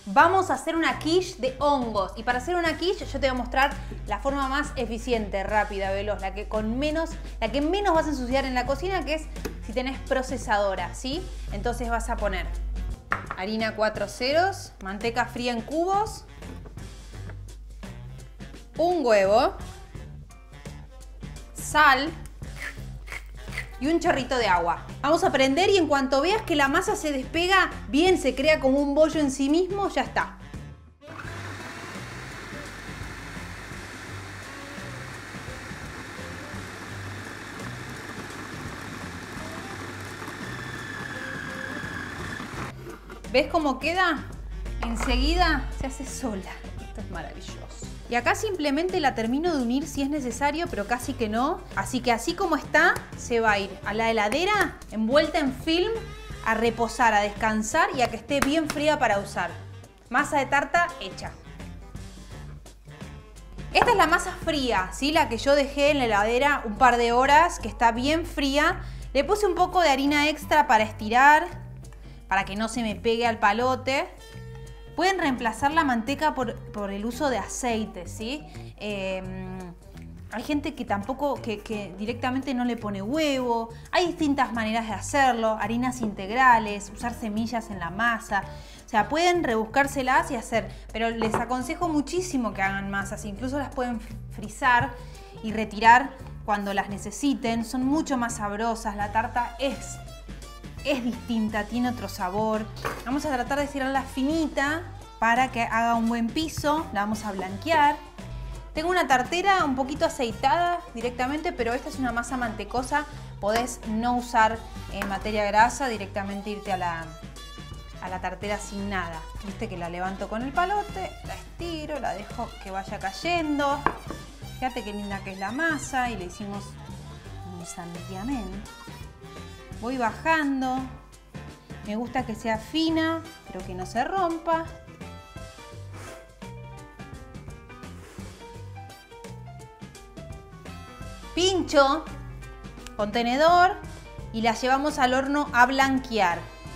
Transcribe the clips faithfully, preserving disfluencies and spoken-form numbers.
Vamos a hacer una quiche de hongos. Y para hacer una quiche yo te voy a mostrar la forma más eficiente, rápida, veloz, la que con menos, la que menos vas a ensuciar en la cocina, que es si tenés procesadora, ¿sí? Entonces vas a poner harina cuatro ceros, manteca fría en cubos, un huevo, sal y un chorrito de agua. Vamos a prender y en cuanto veas que la masa se despega, bien se crea como un bollo en sí mismo, ya está. ¿Ves cómo queda? Enseguida se hace sola. Esto es maravilloso. Y acá simplemente la termino de unir si es necesario, pero casi que no. Así que así como está, se va a ir a la heladera, envuelta en film, a reposar, a descansar y a que esté bien fría para usar. Masa de tarta hecha. Esta es la masa fría, ¿sí? La que yo dejé en la heladera un par de horas, que está bien fría. Le puse un poco de harina extra para estirar, para que no se me pegue al palote. Pueden reemplazar la manteca por, por el uso de aceite, ¿sí? Eh, hay gente que tampoco, que, que directamente no le pone huevo. Hay distintas maneras de hacerlo. Harinas integrales, usar semillas en la masa. O sea, pueden rebuscárselas y hacer. Pero les aconsejo muchísimo que hagan masas. Incluso las pueden frizar y retirar cuando las necesiten. Son mucho más sabrosas. La tarta es... es distinta, tiene otro sabor. Vamos a tratar de estirarla finita para que haga un buen piso. La vamos a blanquear. Tengo una tartera un poquito aceitada directamente, pero esta es una masa mantecosa. Podés no usar eh, materia grasa, directamente irte a la, a la tartera sin nada. Viste que la levanto con el palote, la estiro, la dejo que vaya cayendo. Fíjate qué linda que es la masa y le hicimos un santiamén. Voy bajando, me gusta que sea fina, pero que no se rompa. Pincho con tenedor y la llevamos al horno a blanquear.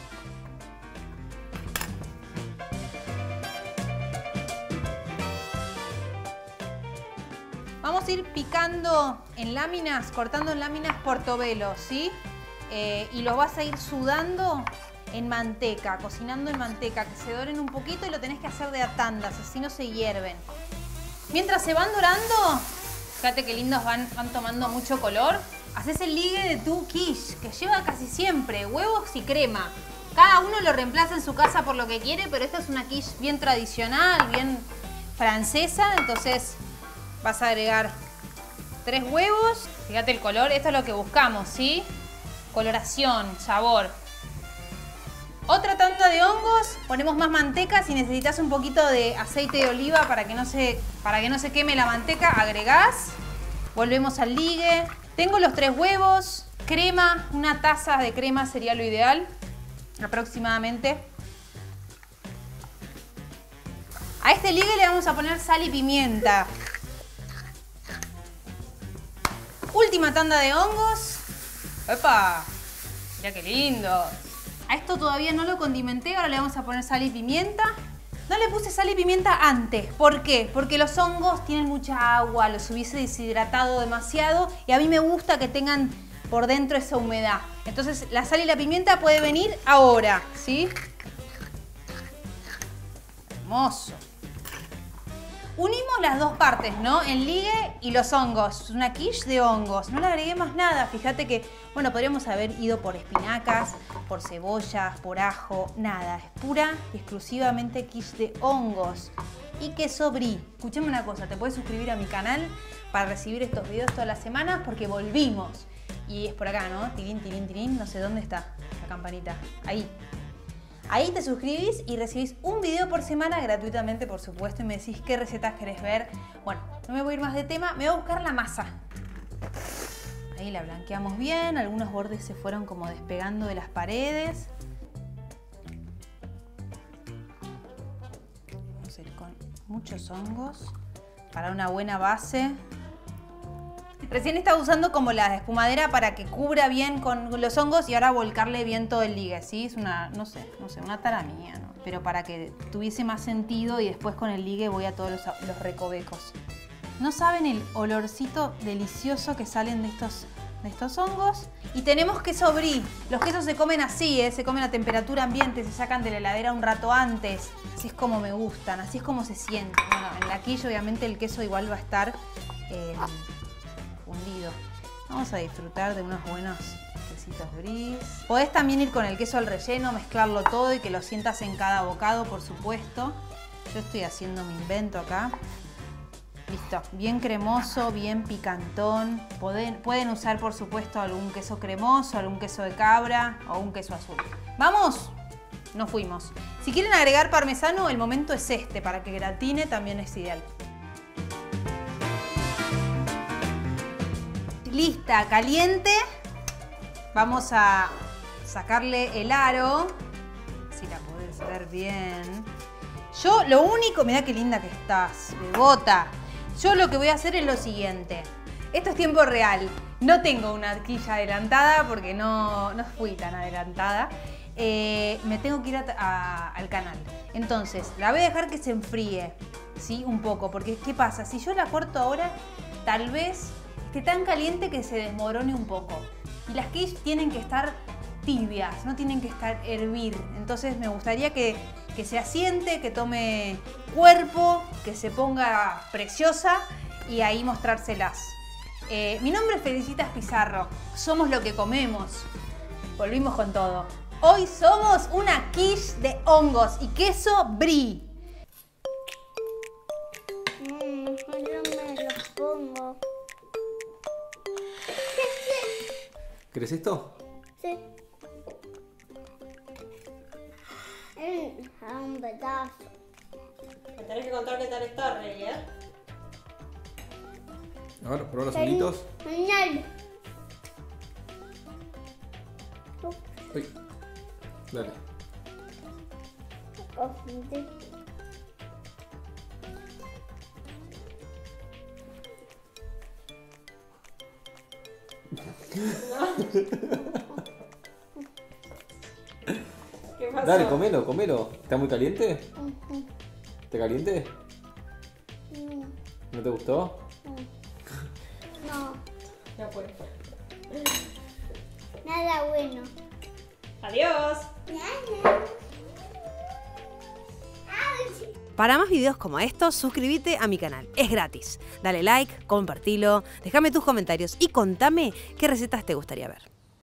Vamos a ir picando en láminas, cortando en láminas portobelo, ¿sí? Eh, y los vas a ir sudando en manteca, cocinando en manteca, que se doren un poquito y lo tenés que hacer de a tandas, así no se hierven. Mientras se van dorando, fíjate qué lindos van, van tomando mucho color. Haces el ligue de tu quiche, que lleva casi siempre huevos y crema. Cada uno lo reemplaza en su casa por lo que quiere, pero esta es una quiche bien tradicional, bien francesa, entonces vas a agregar tres huevos. Fíjate el color, esto es lo que buscamos, ¿sí? Coloración, sabor. Otra tanda de hongos, ponemos más manteca. Si necesitas un poquito de aceite de oliva para que no se, para que no se queme la manteca, agregás. Volvemos al ligue. Tengo los tres huevos, crema, una taza de crema sería lo ideal, aproximadamente. A este ligue le vamos a poner sal y pimienta. Última tanda de hongos. ¡Epa! Mira qué lindo. A esto todavía no lo condimenté, ahora le vamos a poner sal y pimienta. No le puse sal y pimienta antes. ¿Por qué? Porque los hongos tienen mucha agua, los hubiese deshidratado demasiado y a mí me gusta que tengan por dentro esa humedad. Entonces la sal y la pimienta puede venir ahora, ¿sí? Hermoso. Unimos las dos partes, ¿no? El ligue y los hongos. Una quiche de hongos. No le agregué más nada. Fíjate que, bueno, podríamos haber ido por espinacas, por cebollas, por ajo. Nada. Es pura y exclusivamente quiche de hongos. Y queso brie. Escuchame una cosa. Te puedes suscribir a mi canal para recibir estos videos todas las semanas porque volvimos. Y es por acá, ¿no? Tirín, tirín, tirín. No sé dónde está la campanita. Ahí. Ahí te suscribís y recibís un video por semana gratuitamente, por supuesto, y me decís qué recetas querés ver. Bueno, no me voy a ir más de tema, me voy a buscar la masa. Ahí la blanqueamos bien, algunos bordes se fueron como despegando de las paredes. Vamos a ir con muchos hongos para una buena base. Recién estaba usando como la espumadera para que cubra bien con los hongos y ahora volcarle bien todo el ligue, ¿sí? Es una, no sé, no sé, una tara mía, ¿no? Pero para que tuviese más sentido y después con el ligue voy a todos los, los recovecos. No saben el olorcito delicioso que salen de estos, de estos hongos. Y tenemos queso brie. Los quesos se comen así, ¿eh? Se comen a temperatura ambiente, se sacan de la heladera un rato antes. Así es como me gustan, así es como se sienten. Bueno, en la quilla obviamente el queso igual va a estar eh, fundido. Vamos a disfrutar de unos buenos quesitos brie. Podés también ir con el queso al relleno, mezclarlo todo y que lo sientas en cada bocado, por supuesto. Yo estoy haciendo mi invento acá. Listo, bien cremoso, bien picantón. Pueden, pueden usar, por supuesto, algún queso cremoso, algún queso de cabra o un queso azul. ¿Vamos? Nos fuimos. Si quieren agregar parmesano, el momento es este. Para que gratine también es ideal. Lista, caliente. Vamos a sacarle el aro. Si la podés ver bien. Yo lo único... Mirá qué linda que estás, bebota. Yo lo que voy a hacer es lo siguiente. Esto es tiempo real. No tengo una quilla adelantada porque no, no fui tan adelantada. Eh, me tengo que ir a, a, al canal. Entonces, la voy a dejar que se enfríe, ¿sí? Un poco. Porque, ¿qué pasa? Si yo la corto ahora, tal vez esté tan caliente que se desmorone un poco. Y las quiches tienen que estar tibias, no tienen que estar hervir. Entonces, me gustaría que... que se asiente, que tome cuerpo, que se ponga preciosa y ahí mostrárselas. Eh, mi nombre es Felicitas Pizarro, somos lo que comemos. Volvimos con todo. Hoy somos una quiche de hongos y queso brie. Mm, yo me los pongo. ¿Querés esto? Sí. A un pedazo. Me tenés que contar qué tal está, Rey, ¿eh? A ver, probá los honguitos. Genial. Uy. Dale. ¿Qué pasó? Dale, comelo, comelo. ¿Está muy caliente? ¿Está caliente? ¿No te gustó? No, Ya fue. nada bueno. Adiós. Nada. Para más videos como estos, suscríbete a mi canal. Es gratis. Dale like, compartilo, déjame tus comentarios y contame qué recetas te gustaría ver.